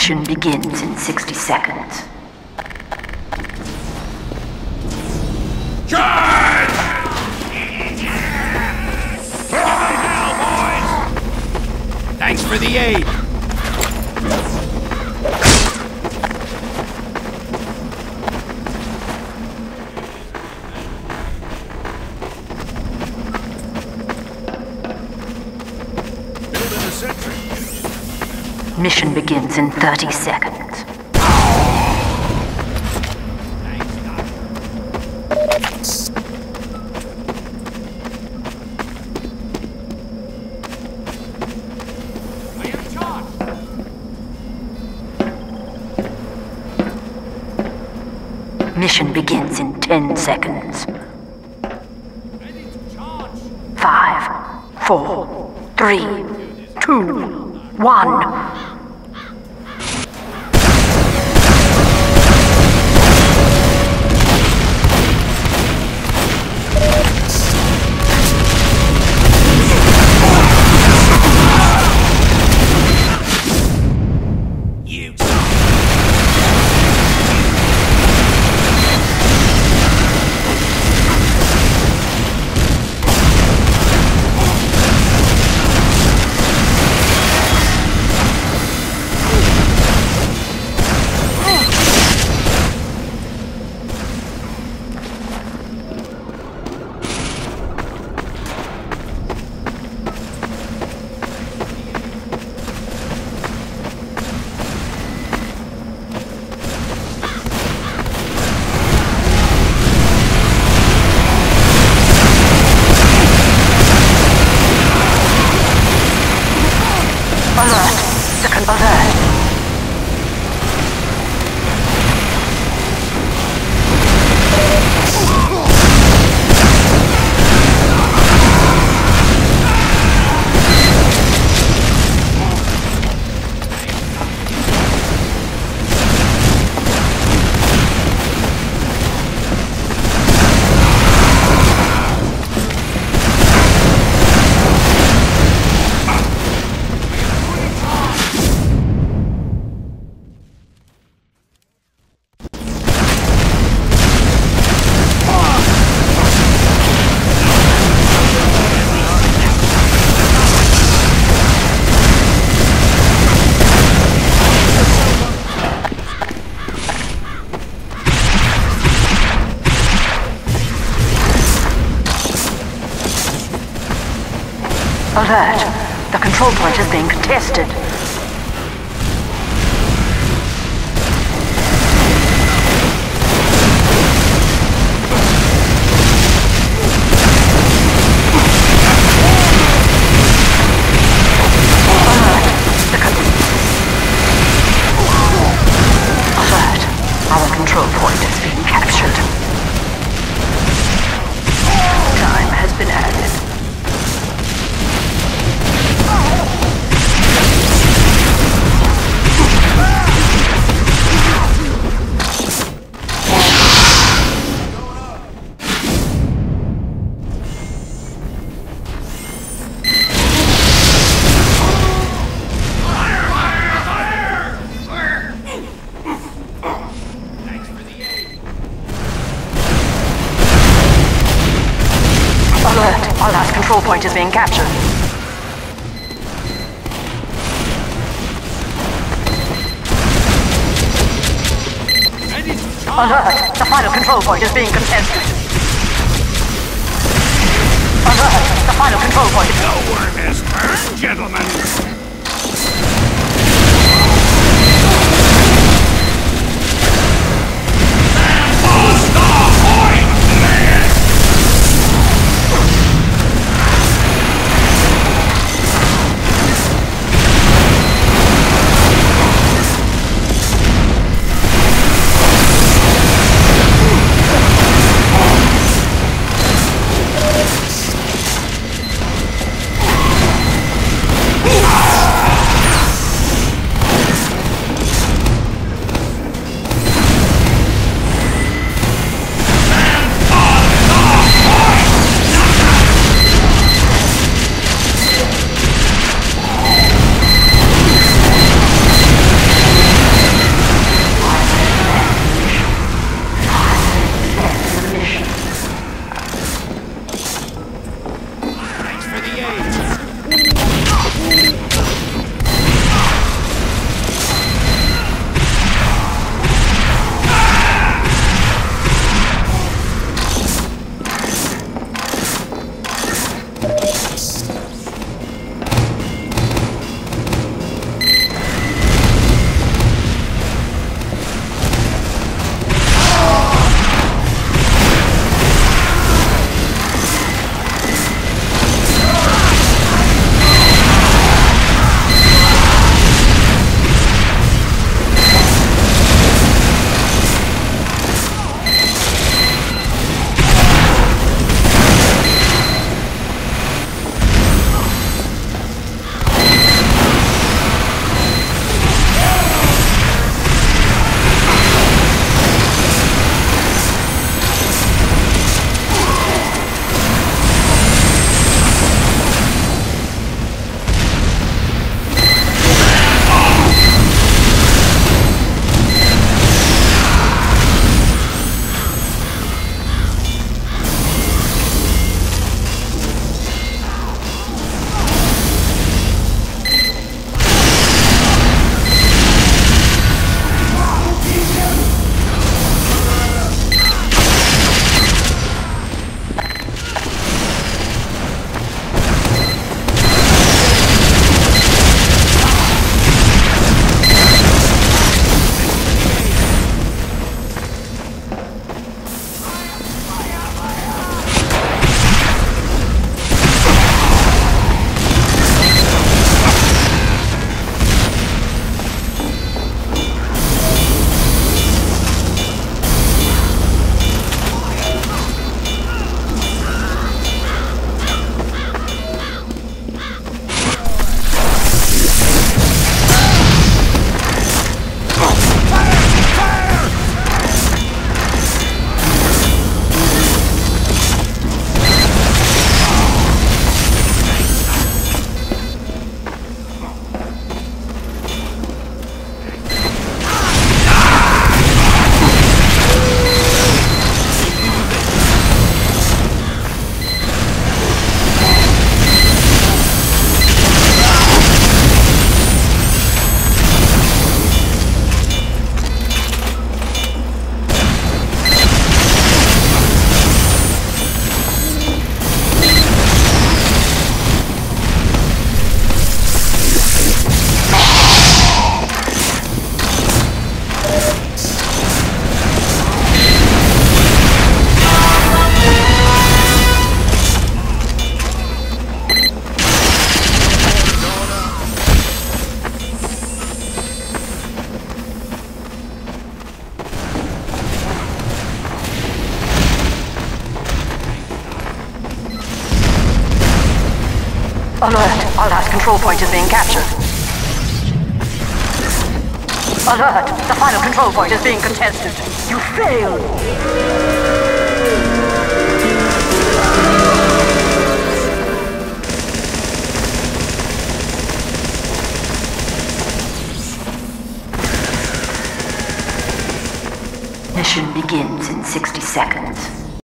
Mission begins in 60 seconds. Charge! Hell, boys! Thanks for the aid. Mission begins in 30 seconds. Mission begins in 10 seconds. 5, 4, 3, 2, 1. Alert! The control point is being contested. Alert! Our control point is being captured. Time has been added. Alert! Our last control point is being captured. Alert! The final control point is being contested. Alert! The final control point is... No work has turned, gentlemen! Alert! Our last control point is being captured. Alert! The final control point is being contested. You failed! Mission begins in 60 seconds.